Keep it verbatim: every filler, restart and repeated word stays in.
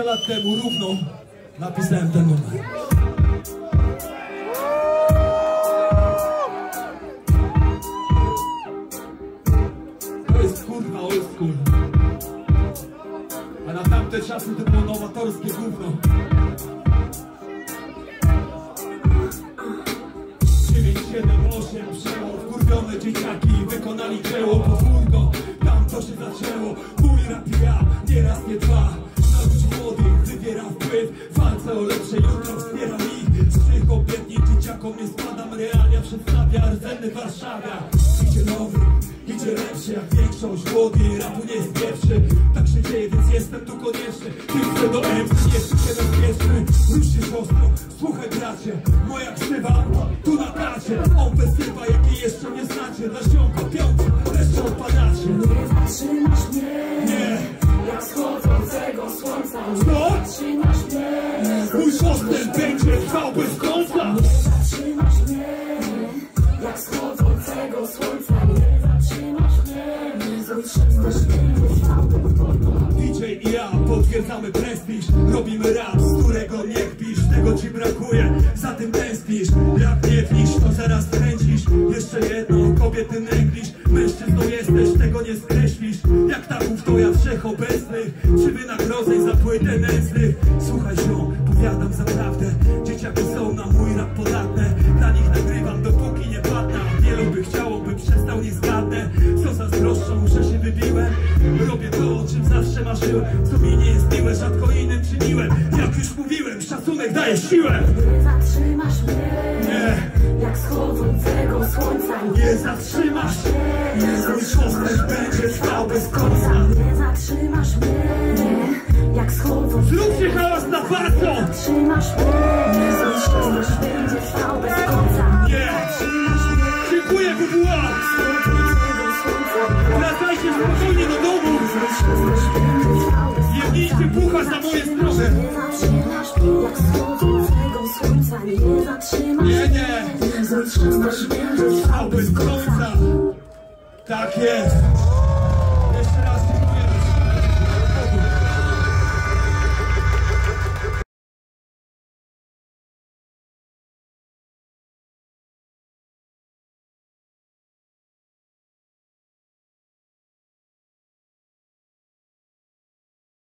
dwadzieścia lat temu równo napisałem ten numer. To jest kurwa old school. A na tamte czasy to było nowatorskie gówno. dziewięć siedem osiem przełom, wkurwione dzieciaki wykonali dzieło podwórko. Tam to się zaczęło, mój rap i ja, nie raz, nie dwa. Na ludzi młodych wywiera wpływ, walce o lepsze jutro wspieram ich. Z tych obietnic dzieciakom nie spadam, realia przedstawia rdzenny Warszawia. Idzie nowy, idzie lepszy, jak większość młody, rapu nie jest pierwszy. Tak się dzieje, więc jestem tu konieczny. Ty chcę do M C, jestem się bezpieczny. Rusz się siostro, słuchaj bracie, moja krzywa tu na tacie. On wysypa, jakiej jeszcze nie znacie. Dla ziomka piąty, resztą odpadacie. Nie zatrzymasz mnie, nie, jak wschodzącego słońca. co? Nie zatrzymasz mnie, mój postęp będzie trwał bez końca. nie zatrzymasz mnie, jak wschodzącego słońca. Nie zatrzymasz mnie, zatrzymasz mnie. D J i ja potwierdzamy prestiż. Robimy rap, z którego nie kpisz. Tego ci brakuje, za tym tęsknisz. Jak nie tlisz, to zaraz kręcisz. Jeszcze jedno, kobiety nęglisz. Mężczyzną jesteś, tego nie skreślisz. Jak taków to ja wszechobecnych. Czy wynagrodzeń za płytę nędznych? Słuchaj ziom, powiadam zaprawdę. Dzieciaki są na mój rap podatne. Dla nich nagrywam, dopóki nie padnę. Wielu by chciało, by przestał, nie zgadnę. Co zazdroszczą, że się wybiłem. Robię to, o czym zawsze marzyłem. Co mi nie jest miłe, rzadko innym czyniłem. Jak już mówiłem, szacunek daje siłę. Nie zatrzymasz mnie, Nie, jak wschodzącego słońca. nie zatrzymasz mnie. Mój postęp będzie trwał bez końca. Nie zatrzymasz mnie, jak wschodzącego. Zróbcie hałas na bardzo. Zatrzymasz mnie, nie zatrzymasz, będzie trwał bez końca. Nie, dziękuję W W A. Wracajcie spokojnie do domu. Jednijcie pucha za moje zdrowie. Nie zatrzymasz mnie, jak wschodzącego słońca. Nie zatrzymasz Nie, mnie, nie, nie zatrzymasz, będzie trwał bez końca. Tak jest. Jeszcze raz dziękuję.